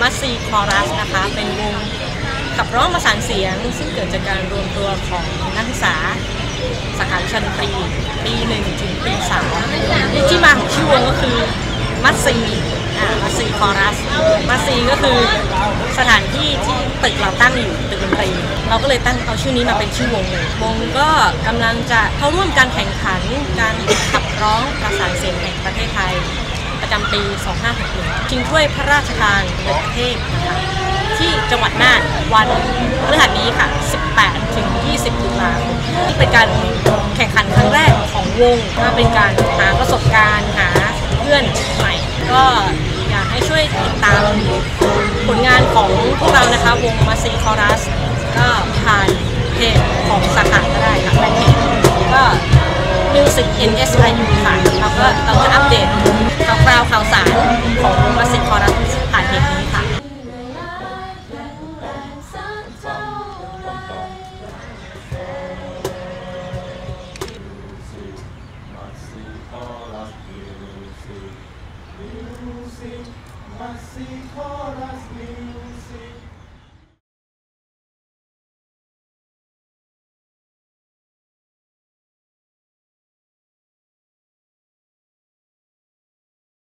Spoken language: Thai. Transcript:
มัสซีคอรัสนะคะเป็นวงขับร้องประสานเสียงซึ่งเกิดจากการรวมตัวของนักศึกษาสาขาวิชาดนตรีปี 1 ถึงปี 3ที่มาของชื่อวงก็คือมัสซีคอรัสมัสซีก็คือสถานที่ที่ตึกเราตั้งอยู่ตึกดนตรีเราก็เลยตั้งเอาชื่อนี้มาเป็นชื่อวงเลยวงก็กำลังจะเข้าร่วมการแข่งขันการขับร้องประสานเสียงแห่งประเทศไทยประจำปี 2561ชิงถ้วยพระราชทานในประเทศนะคะที่จังหวัดน่านวันพฤหัสนี้ค่ะ 18 ถึง 20 ตุลาคมนี่เป็นการแข่งขันครั้งแรกของวงก็เป็นการหาประสบการณ์หาเพื่อนใหม่ก็อยากให้ช่วยติดตามผลงานของพวกเรานะคะวงมัสซีคอรัสก็ผ่านเพจของสาขาก็ได้ค่ะแฟนเพจก็ Music NSIU ค่ะแล้วก็เราจะอัปเดตข่าวสารของมัสซีคอรัสผ่านเพจนี้